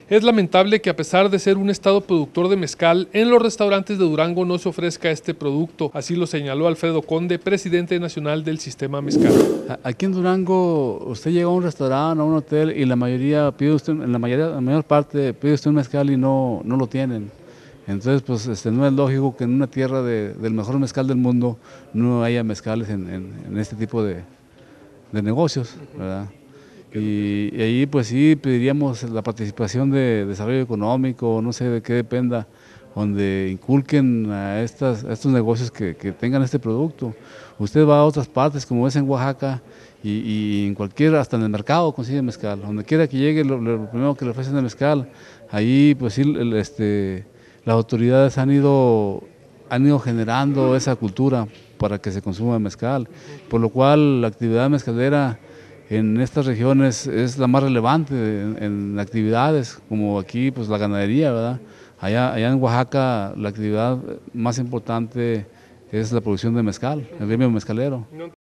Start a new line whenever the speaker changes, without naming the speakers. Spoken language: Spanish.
Es lamentable que a pesar de ser un estado productor de mezcal, en los restaurantes de Durango no se ofrezca este producto, así lo señaló Alfredo Conde, presidente nacional del Sistema Mezcal.
Aquí en Durango, usted llega a un restaurante, a un hotel y la mayoría pide usted, la mayor parte pide usted un mezcal y no lo tienen. Entonces, pues no es lógico que en una tierra del mejor mezcal del mundo no haya mezcales en este tipo de negocios, ¿verdad? Y ahí pues sí pediríamos la participación de desarrollo económico, no sé de qué dependa, donde inculquen a estos negocios que tengan este producto. Usted va a otras partes, como es en Oaxaca, y en hasta en el mercado consigue mezcal. Donde quiera que llegue, lo primero que le ofrecen es mezcal. Ahí pues sí, las autoridades han ido generando esa cultura para que se consuma mezcal, por lo cual la actividad mezcalera en estas regiones es la más relevante en actividades, como aquí pues la ganadería, ¿verdad? Allá en Oaxaca la actividad más importante es la producción de mezcal, el gremio mezcalero.